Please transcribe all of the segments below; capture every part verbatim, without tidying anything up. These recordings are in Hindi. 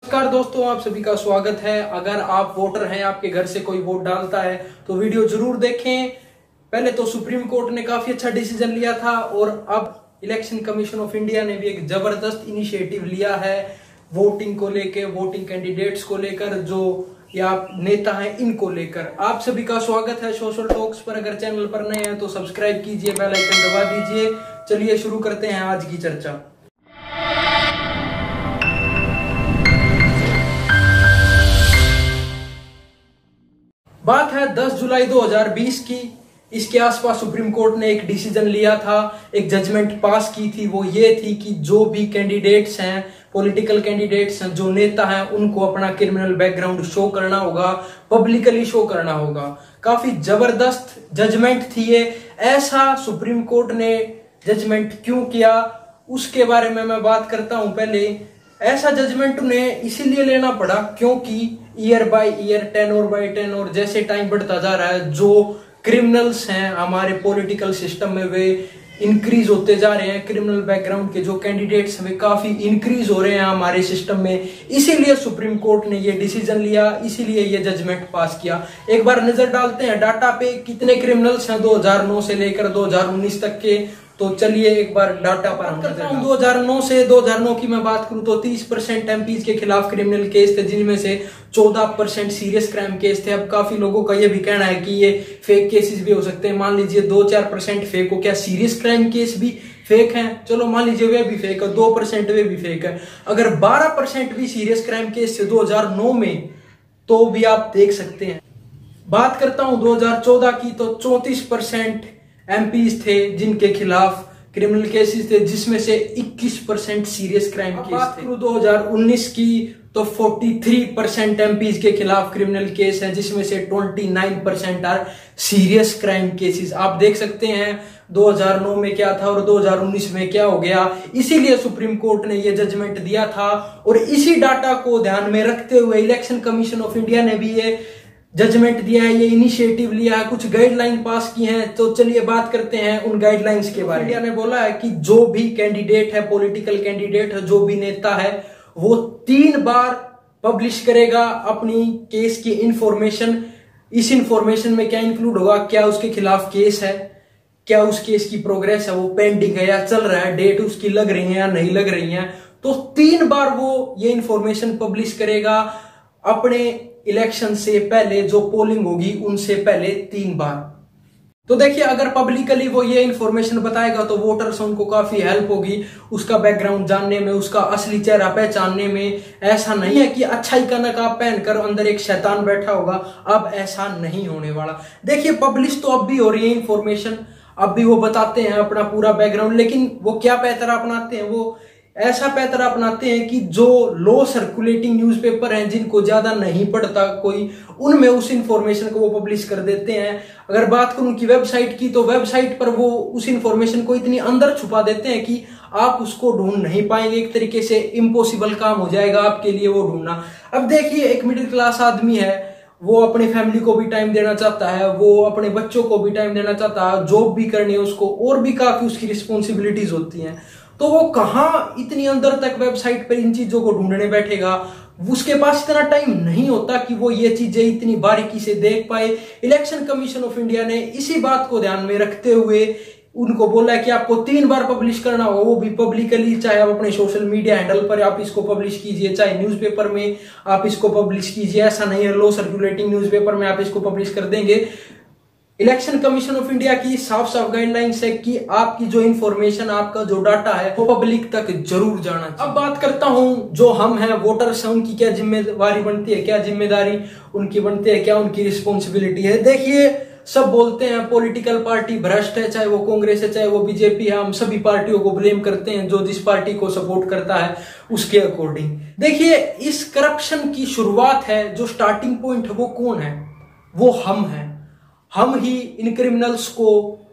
नमस्कार दोस्तों, आप सभी का स्वागत है। अगर आप वोटर हैं, आपके घर से कोई वोट डालता है तो वीडियो जरूर देखें। पहले तो सुप्रीम कोर्ट ने काफी अच्छा डिसीजन लिया था और अब इलेक्शन कमीशन ऑफ इंडिया ने भी एक जबरदस्त इनिशिएटिव लिया है वोटिंग को लेकर, वोटिंग कैंडिडेट्स को लेकर, जो या नेता हैं इनको लेकर। आप सभी का स्वागत है सोशल टॉक्स पर। अगर चैनल पर नए हैं तो सब्सक्राइब कीजिए, बेल आइकन दबा दीजिए। चलिए शुरू करते हैं आज की चर्चा। बात है दस जुलाई दो हज़ार बीस की। इसके आसपास सुप्रीम कोर्ट ने एक डिसीजन लिया था, एक जजमेंट पास की थी। वो ये थी कि जो भी कैंडिडेट्स हैं, पॉलिटिकल कैंडिडेट्स हैं, जो नेता हैं, उनको अपना क्रिमिनल बैकग्राउंड शो करना होगा, पब्लिकली शो करना होगा। काफी जबरदस्त जजमेंट थी ये। ऐसा सुप्रीम कोर्ट ने जजमेंट क्यों किया उसके बारे में मैं बात करता हूं। पहले ऐसा जजमेंट उन्हें इसीलिए लेना पड़ा क्योंकि year by year, tenor by tenor, जैसे टाइम बढ़ता जा रहा है, जो क्रिमिनल्स हैं हमारे पॉलिटिकल सिस्टम में वे इंक्रीज होते जा रहे हैं। क्रिमिनल बैकग्राउंड के जो कैंडिडेट्स हैं वे काफी इंक्रीज हो रहे हैं हमारे सिस्टम में। इसीलिए सुप्रीम कोर्ट ने ये डिसीजन लिया, इसीलिए ये जजमेंट पास किया। एक बार नजर डालते हैं डाटा पे, कितने क्रिमिनल्स हैं दो हज़ार नौ से लेकर दो हज़ार उन्नीस तक के। तो चलिए एक बार डाटा पर हम करता हूं। दो हज़ार नौ से दो हज़ार नौ की मैं बात करूं तो तीस परसेंट एमपीज के खिलाफ क्रिमिनल केस थे, जिनमें से चौदह परसेंट सीरियस क्राइम केस थे। अब काफी लोगों का ये भी कहना है कि ये फेक केसेस भी हो सकते हैं। मान लीजिए दो चार परसेंट फेक हो, क्या सीरियस क्राइम केस भी फेक हैं? चलो मान लीजिए वे भी फेक है, दो परसेंट वे भी फेक है। अगर बारह परसेंट भी सीरियस क्राइम केस थे दो हज़ार नौ में तो भी आप देख सकते हैं। बात करता हूं दो हज़ार चौदह की तो चौंतीस परसेंट एमपीज थे जिनके खिलाफ क्रिमिनल केसेस थे, जिसमें से इक्कीस परसेंट सीरियस क्राइम केस थे। बात करूं दो हज़ार उन्नीस की तो तैंतालीस परसेंट एमपीज के खिलाफ क्रिमिनल केस हैं, जिसमें से उनतीस percent are serious crime cases. आप देख सकते हैं दो हज़ार नौ में क्या था और दो हज़ार उन्नीस में क्या हो गया। इसीलिए सुप्रीम कोर्ट ने यह जजमेंट दिया था और इसी डाटा को ध्यान में रखते हुए इलेक्शन कमीशन ऑफ इंडिया ने भी ये जजमेंट दिया है, ये इनिशिएटिव लिया है, कुछ गाइडलाइन पास की हैं। तो चलिए बात करते हैं उन गाइडलाइंस के बारे में। इंडिया ने बोला है कि जो भी कैंडिडेट है, पॉलिटिकल कैंडिडेट है, जो भी नेता है, वो तीन बार पब्लिश करेगा अपनी केस की इंफॉर्मेशन। इस इंफॉर्मेशन में क्या इंक्लूड होगा, क्या उसके खिलाफ केस है, क्या उस केस की प्रोग्रेस है, वो पेंडिंग है या चल रहा है, डेट उसकी लग रही है या नहीं लग रही है। तो तीन बार वो ये इंफॉर्मेशन पब्लिश करेगा अपने इलेक्शन से पहले, जो पोलिंग होगी उनसे पहले तीन बार। तो देखिए, अगर पब्लिकली वो ये इंफॉर्मेशन बताएगा तो वोटर्स उनको काफी हेल्प होगी उसका बैकग्राउंड जानने में, उसका असली चेहरा पहचानने में। ऐसा नहीं है कि अच्छाई का नकाब पहनकर अंदर एक शैतान बैठा होगा, अब ऐसा नहीं होने वाला। देखिए, पब्लिश तो अब भी हो रही है इंफॉर्मेशन, अब भी वो बताते हैं अपना पूरा बैकग्राउंड, लेकिन वो क्या पैतरा अपनाते हैं, वो ऐसा पैतरा अपनाते हैं कि जो लो सर्कुलेटिंग न्यूज़पेपर हैं, जिनको ज्यादा नहीं पढ़ता कोई, उनमें उस इंफॉर्मेशन को वो पब्लिश कर देते हैं। अगर बात करूं उनकी वेबसाइट की तो वेबसाइट पर वो उस इंफॉर्मेशन को इतनी अंदर छुपा देते हैं कि आप उसको ढूंढ नहीं पाएंगे। एक तरीके से इम्पॉसिबल काम हो जाएगा आपके लिए वो ढूंढना। अब देखिए, एक मिडिल क्लास आदमी है, वो अपनी फैमिली को भी टाइम देना चाहता है, वो अपने बच्चों को भी टाइम देना चाहता है, जॉब भी करनी है उसको, और भी काफी उसकी रिस्पॉन्सिबिलिटीज होती हैं। तो वो कहां इतनी अंदर तक वेबसाइट पर इन चीजों को ढूंढने बैठेगा? उसके पास इतना टाइम नहीं होता कि वो ये चीजें इतनी बारीकी से देख पाए। इलेक्शन कमीशन ऑफ इंडिया ने इसी बात को ध्यान में रखते हुए उनको बोला है कि आपको तीन बार पब्लिश करना होगा, वो भी पब्लिकली। चाहे आप अपने सोशल मीडिया हैंडल पर आप इसको पब्लिश कीजिए, चाहे न्यूज़पेपर में आप इसको पब्लिश कीजिए। ऐसा नहीं है लो सर्कुलेटिंग न्यूज़पेपर में आप इसको पब्लिश कर देंगे। इलेक्शन कमीशन ऑफ इंडिया की साफ साफ गाइडलाइंस है कि आपकी जो इंफॉर्मेशन, आपका जो डाटा है, वो पब्लिक तक जरूर जाना चाहिए। अब बात करता हूं जो हम हैं वोटर्स हैं, उनकी क्या जिम्मेदारी बनती है, क्या जिम्मेदारी उनकी बनती है, क्या उनकी रिस्पॉन्सिबिलिटी है। देखिए, सब बोलते हैं पॉलिटिकल पार्टी भ्रष्ट है, चाहे वो कांग्रेस है, चाहे वो बीजेपी है। हम सभी पार्टियों को ब्लेम करते हैं, जो जिस पार्टी को सपोर्ट करता है उसके अकॉर्डिंग। देखिए, इस करप्शन की शुरुआत है, जो स्टार्टिंग पॉइंट है, वो कौन है? वो हम हैं। हम ही इन क्रिमिनल्स को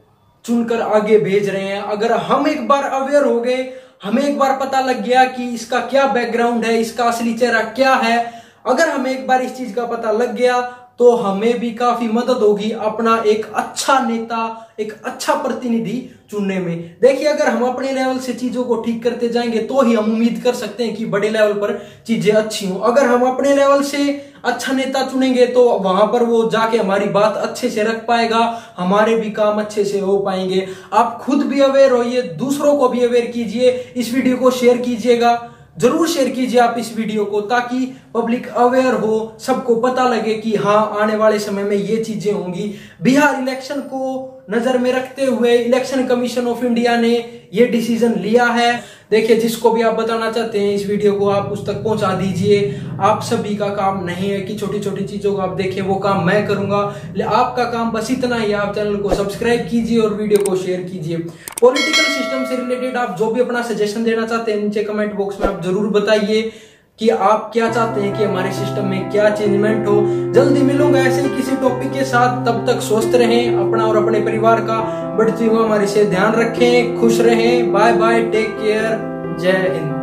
चुनकर आगे भेज रहे हैं। अगर हम एक बार अवेयर हो गए, हमें एक बार पता लग गया कि इसका क्या बैकग्राउंड है, इसका असली चेहरा क्या है, अगर हमें एक बार इस चीज का पता लग गया तो हमें भी काफी मदद होगी अपना एक अच्छा नेता, एक अच्छा प्रतिनिधि चुनने में। देखिए, अगर हम अपने लेवल से चीजों को ठीक करते जाएंगे तो ही हम उम्मीद कर सकते हैं कि बड़े लेवल पर चीजें अच्छी हों। अगर हम अपने लेवल से अच्छा नेता चुनेंगे तो वहां पर वो जाके हमारी बात अच्छे से रख पाएगा, हमारे भी काम अच्छे से हो पाएंगे। आप खुद भी अवेयर होइए, दूसरों को भी अवेयर कीजिए, इस वीडियो को शेयर कीजिएगा, जरूर शेयर कीजिए आप इस वीडियो को, ताकि पब्लिक अवेयर हो, सबको पता लगे कि हाँ आने वाले समय में ये चीजें होंगी। बिहार इलेक्शन को नजर में रखते हुए इलेक्शन कमीशन ऑफ इंडिया ने ये डिसीजन लिया है। देखिए, जिसको भी आप बताना चाहते हैं इस वीडियो को आप उस तक पहुंचा दीजिए। आप सभी का काम नहीं है कि छोटी छोटी चीजों को आप देखें, वो काम मैं करूंगा। आपका काम बस इतना ही, आप चैनल को सब्सक्राइब कीजिए और वीडियो को शेयर कीजिए। पॉलिटिकल सिस्टम से रिलेटेड आप जो भी अपना सजेशन देना चाहते हैं नीचे कमेंट बॉक्स में आप जरूर बताइए कि आप क्या चाहते हैं कि हमारे सिस्टम में क्या चेंजमेंट हो। जल्दी मिलूंगा ऐसे ही किसी टॉपिक के साथ, तब तक स्वस्थ रहें, अपना और अपने परिवार का बढ़ती हुई हमारे से ध्यान रखें, खुश रहें। बाय बाय, टेक केयर, जय हिंद।